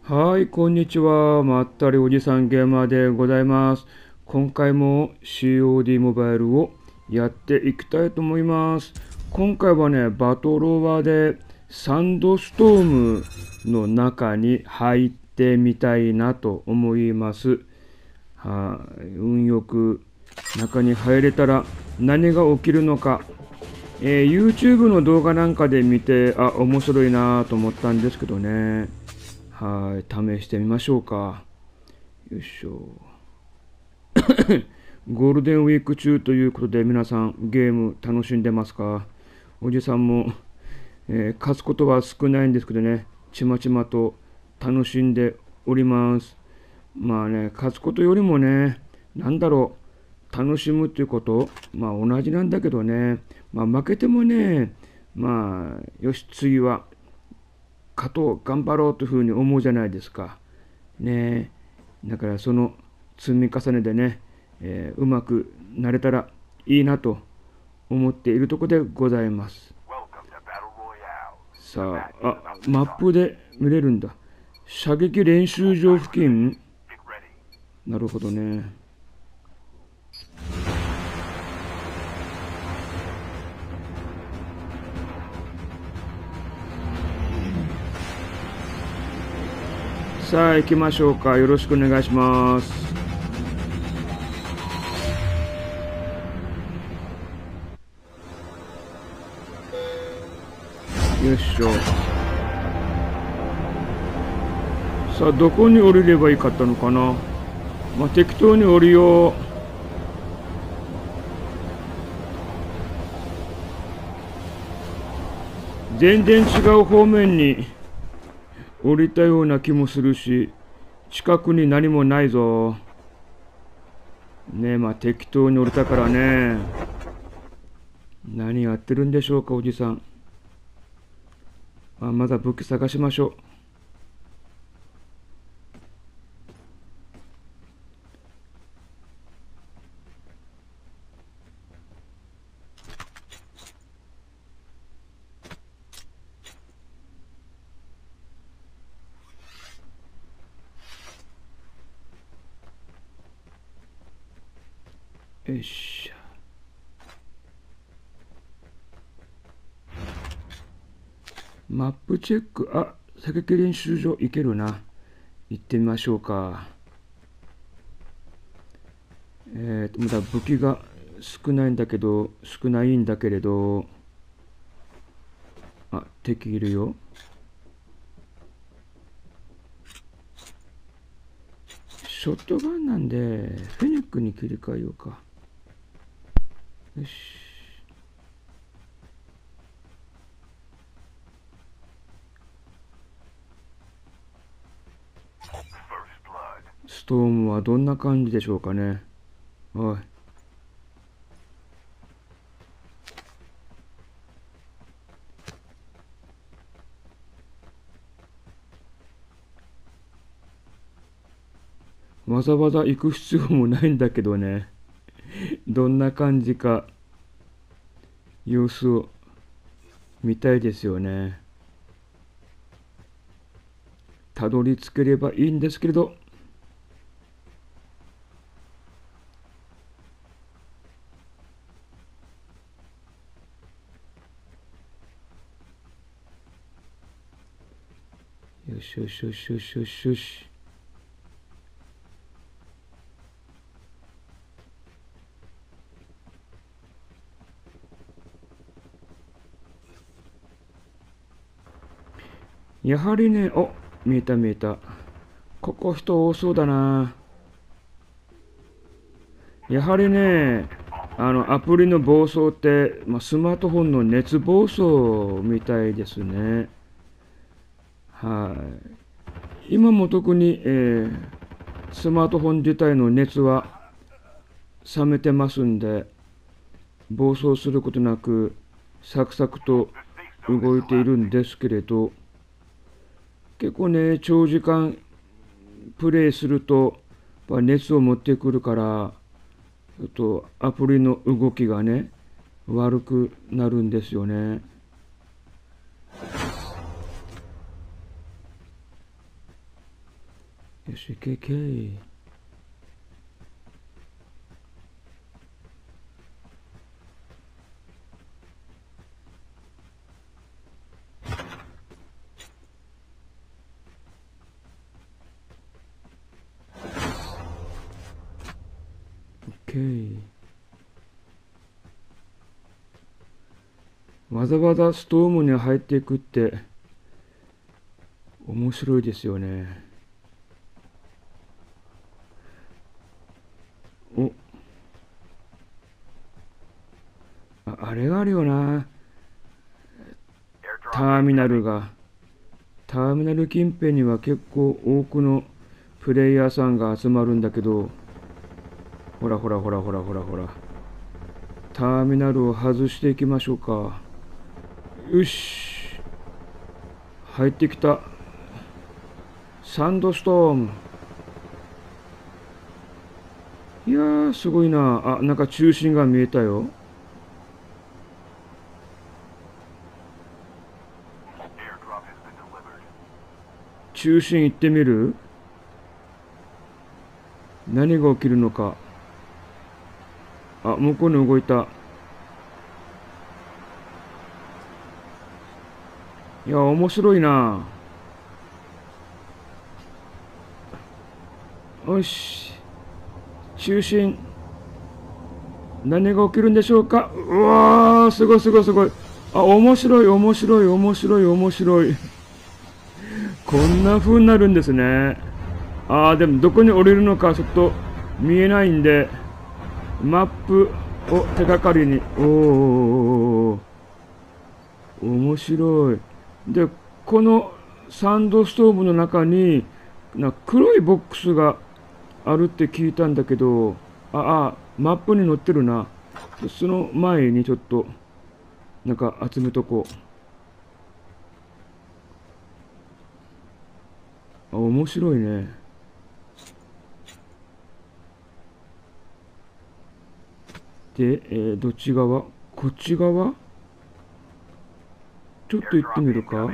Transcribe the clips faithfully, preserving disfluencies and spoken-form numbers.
はい、こんにちは。まったりおじさんゲーマーでございます。今回も シーオーディー モバイルをやっていきたいと思います。今回はね、バトロワでサンドストームの中に入ってみたいなと思います。はい、運よく中に入れたら何が起きるのか。えー YouTube の動画なんかで見て、あ、面白いなと思ったんですけどね。はい、試してみましょうか。よいしょ。ゴールデンウィーク中ということで皆さんゲーム楽しんでますか？おじさんも、えー勝つことは少ないんですけどね、ちまちまと楽しんでおります。まあね、勝つことよりもね、なんだろう、楽しむということ、まあ同じなんだけどね、まあ負けてもね、まあ、よし、次は勝とう、頑張ろうというふうに思うじゃないですか。ねえ、だからその積み重ねでね、えーうまくなれたらいいなと思っているところでございます。さあ、あ、マップで見れるんだ。射撃練習場付近。なるほどね。さあ、行きましょうか。よろしくお願いします。よいしょ。さあ、どこに降りればいいかったのかな。まあ、適当に降りよう。全然違う方面に降りたような気もするし、近くに何もないぞ。ねえ、まあ適当に降りたからね。何やってるんでしょうか、おじさん。あ、まだ武器探しましょう。よいしょ。マップチェック。あ、射撃練習場行けるな。行ってみましょうか。えーと、まだ武器が少ないんだけど、少ないんだけれど、あ、敵いるよ。ショットガンなんで、フェネックに切り替えようか。よし。ストームはどんな感じでしょうかね。おい。わざわざ行く必要もないんだけどね。どんな感じか様子を見たいですよね。たどり着ければいいんですけれど。よしよしよしよしよしよし。やはりね、お、見えた見えた。ここ人多そうだな。やはりね、あの、アプリの暴走って、まあ、スマートフォンの熱暴走みたいですね。はい。今も特に、えースマートフォン自体の熱は冷めてますんで、暴走することなく、サクサクと動いているんですけれど、結構ね、長時間プレイすると、熱を持ってくるから、ちょっとアプリの動きがね、悪くなるんですよね。 よし、行け行け。OK。わざわざストームに入っていくって面白いですよね。お、あ、あれがあるよな。ターミナルが。ターミナル近辺には結構多くのプレイヤーさんが集まるんだけど、ほらほらほらほらほらほら。ターミナルを外していきましょうか。よし。入ってきた。サンドストーム。いやー、すごいな。あ、なんか中心が見えたよ。中心行ってみる？何が起きるのか。あ、向こうに動いた。いや、面白いな。よし。中心。何が起きるんでしょうか。うわー、すごいすごいすごい。あ、面白い面白い面白い面白い。こんな風になるんですね。あー、でもどこに降りるのかちょっと見えないんで、マップを手がかりに。おー、面白い。で、このサンドストーブの中にな黒いボックスがあるって聞いたんだけど、ああ、マップに載ってるな。その前にちょっとなんか集めとこう。あ、面白いね。で、えー、どっち側？こっち側？ちょっと行ってみるか。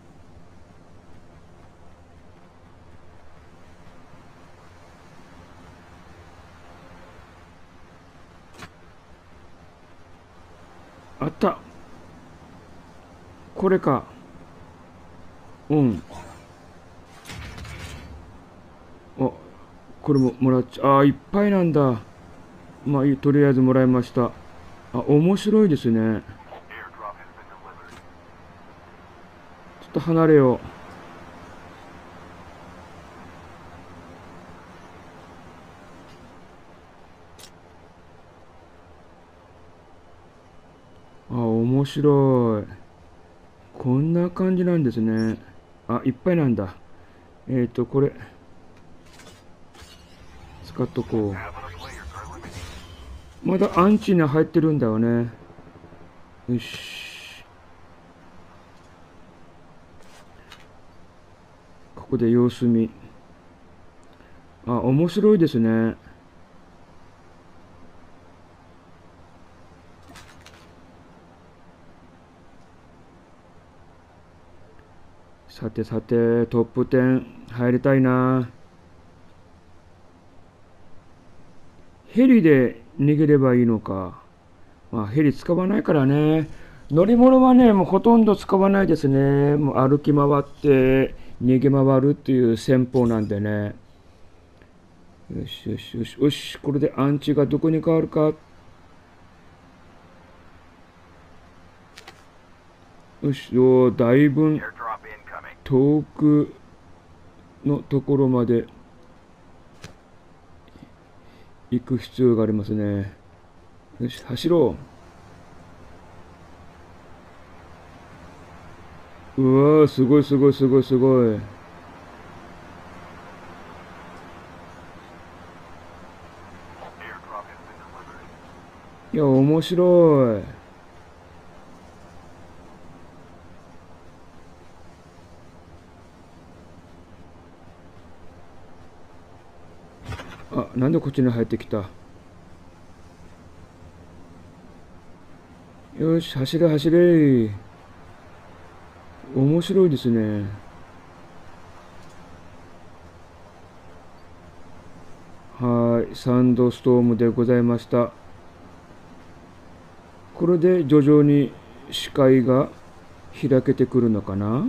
あった。これか。うん。あ、これももらっちゃ、あー、いっぱいなんだ。まあいい、とりあえずもらいました。あ、面白いですね。ちょっと離れよう。あ、面白い。こんな感じなんですね。あ、いっぱいなんだ。えっと、これ、使っとこう。まだアンチに入ってるんだよね。よし。ここで様子見。あ、面白いですね。さてさて、トップじゅう入りたいな。ヘリで逃げればいいのか。まあ、ヘリ使わないからね。乗り物はね、もうほとんど使わないですね。もう歩き回って逃げ回るっていう戦法なんでね。よしよしよしよし。これでアンチがどこに変わるか。よし、おー、だいぶ遠くのところまで行く必要がありますね。よし、走ろう。うわー、すごいすごいすごいすごい。いや、面白い。あ、なんでこっちに入ってきた。よし、走れ走れ。面白いですね。 サンドストームでございました。これで徐々に視界が開けてくるのかな。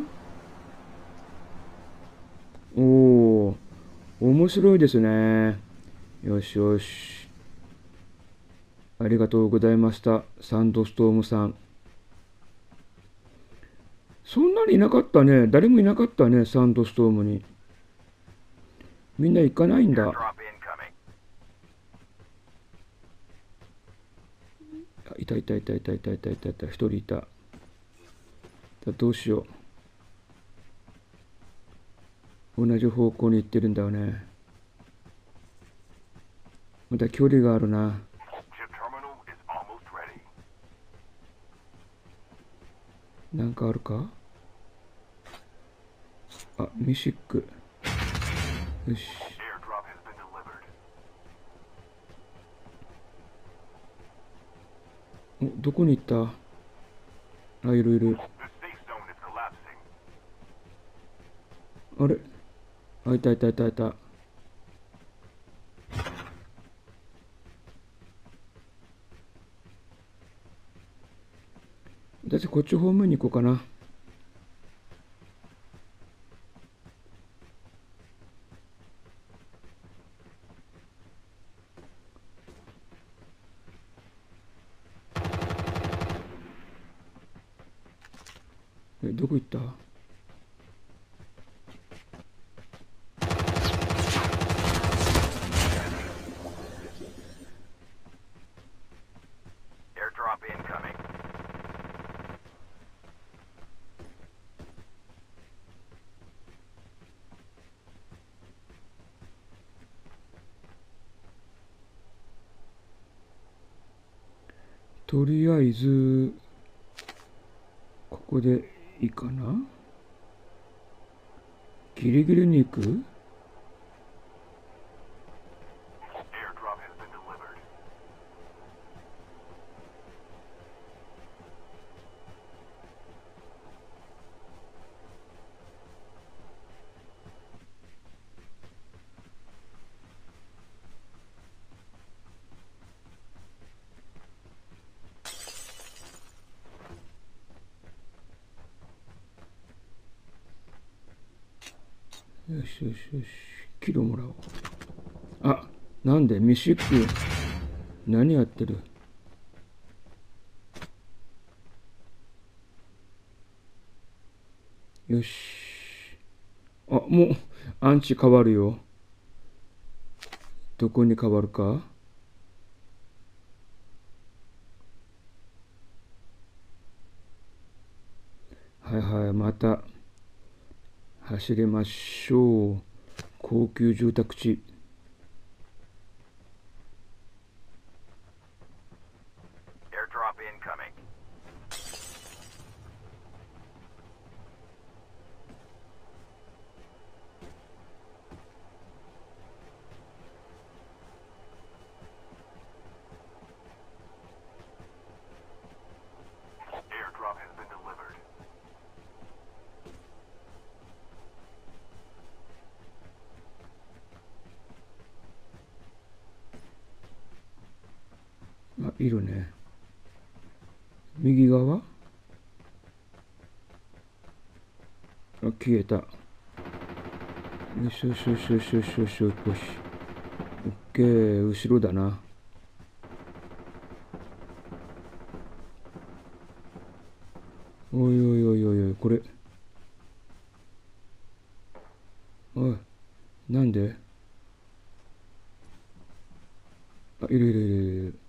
おお、面白いですね。よしよし。ありがとうございました。サンドストームさん。そんなにいなかったね。誰もいなかったね、サンドストームに。みんな行かないんだ。いたいたいたいたいたいたいたいた。一人いた。どうしよう。同じ方向に行ってるんだよね。また距離があるな。なんかあるか。あ、ミシック。よし。お、どこに行った。あ、いるいる。あれ、あ、いたいたいたいた。私こっち方面に行こうかな。え、どこ行った。とりあえず、ここでいいかな。ギリギリに行く。よしよしよし、キロもらおう。あ、なんでミシック、何やってる。よし。あ、もうアンチ変わるよ。どこに変わるか。はいはい、また走りましょう。高級住宅地。あ、いるね。右側。あ、消えた。よしよしよしよしよしよしよし。オッケー、後ろだな。おいおいおいおいおい、これ。おい、なんで。あ、いるいるいるいる。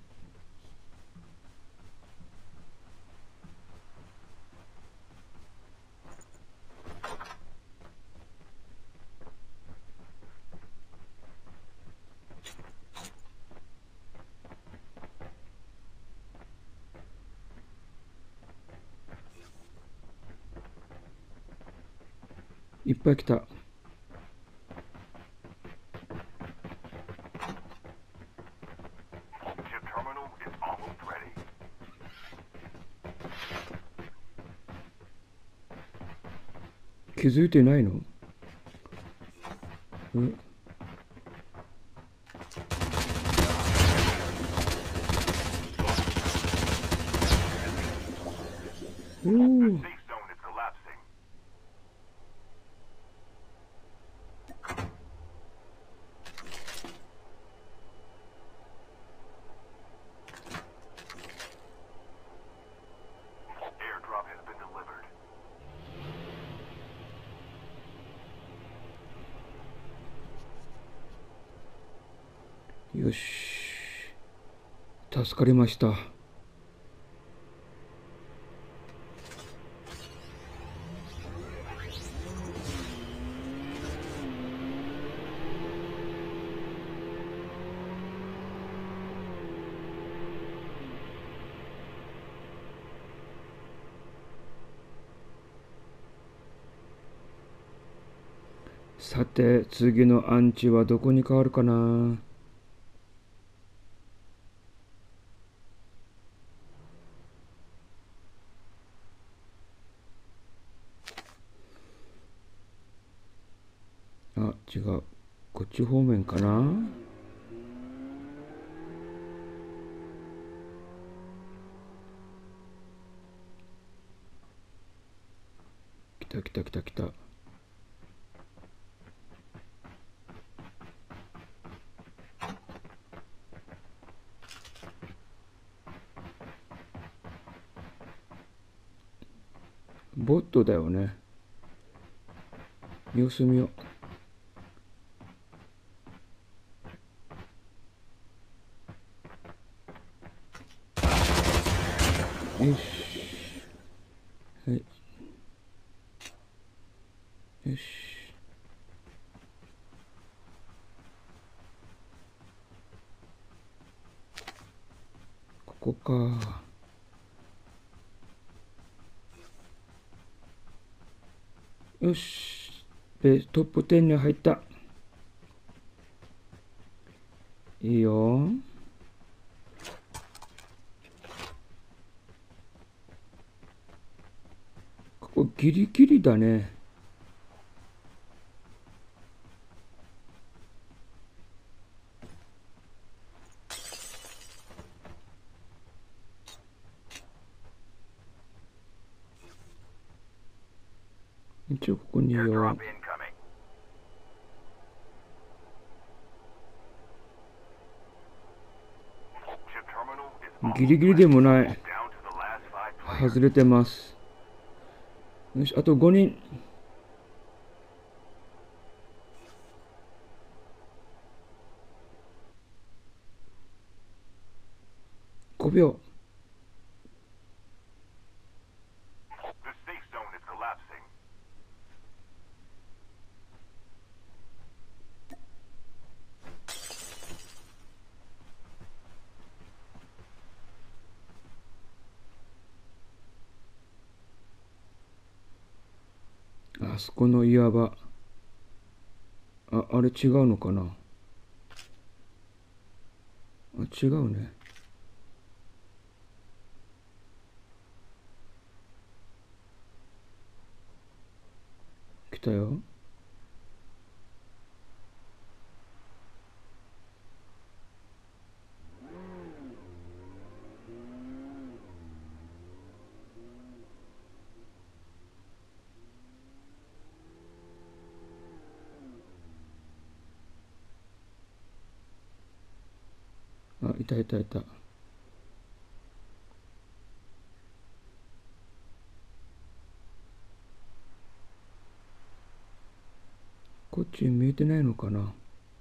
いっぱい来た。気づいてないの。うん。 おお。よし。助かりました。さて、次のアンチはどこに変わるかな。あ、違う。こっち方面かな。来た来た来た来た。ボットだよね。様子見よう。よし。はい。よし。ここか。よし。で、トップじゅうに入った。いいよ。ここギリギリだね。一応ここにいよう。ギリギリでもない。外れてます。よし、あとごにん。ごびょう。あそこの岩場。あ、あれ違うのかな。あ、違うね。来たよ。あ、いたいたいた。こっち見えてないのかな。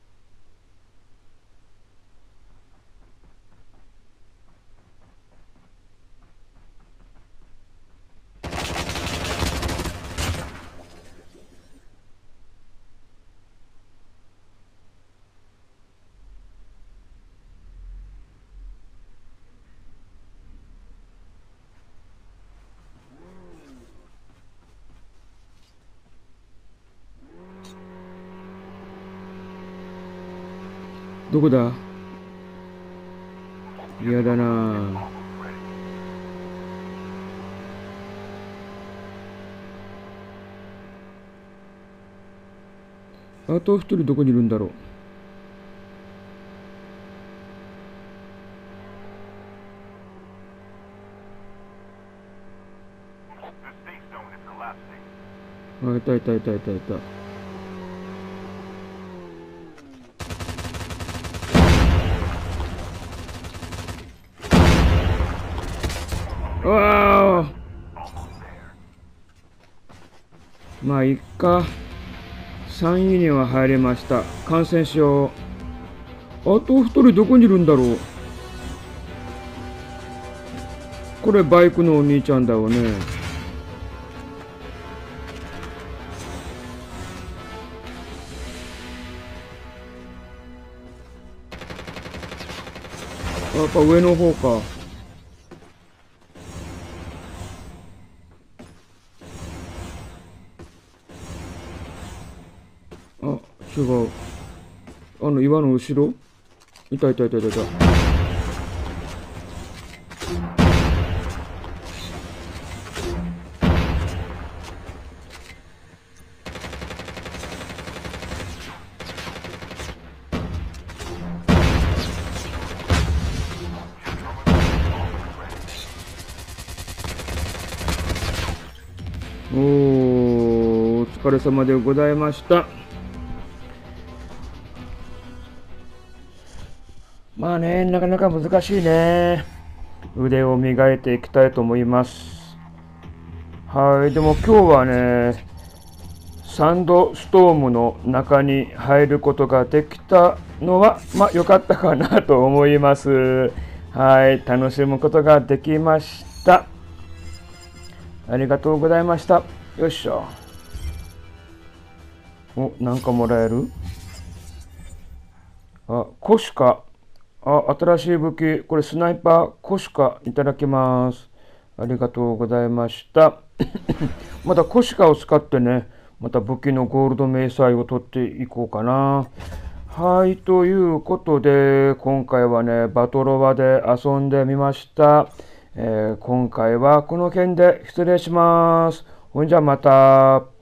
どこだ。嫌だな。あと一人どこにいるんだろう。 あ、いたいたいたいたいた。うわあ。まあいっか。さんいには入れました。感染しよう。あとひとりどこにいるんだろう。これバイクのお兄ちゃんだよね。やっぱ上の方か。あ、違う。あの岩の後ろ。いたいたいたいたいた。おー、お疲れ様でございました。まあね、なかなか難しいね。腕を磨いていきたいと思います。はい、でも今日はね、サンドストームの中に入ることができたのは、まあ良かったかなと思います。はい、楽しむことができました。ありがとうございました。よっしゃ。お、なんかもらえる？あ、コシカ。あ、新しい武器。これスナイパーコシカいただきます。ありがとうございました。またコシカを使ってね、また武器のゴールド迷彩を取っていこうかな。はい、ということで、今回はね、バトロワで遊んでみました。えー今回はこの件で失礼します。ほんじゃまた。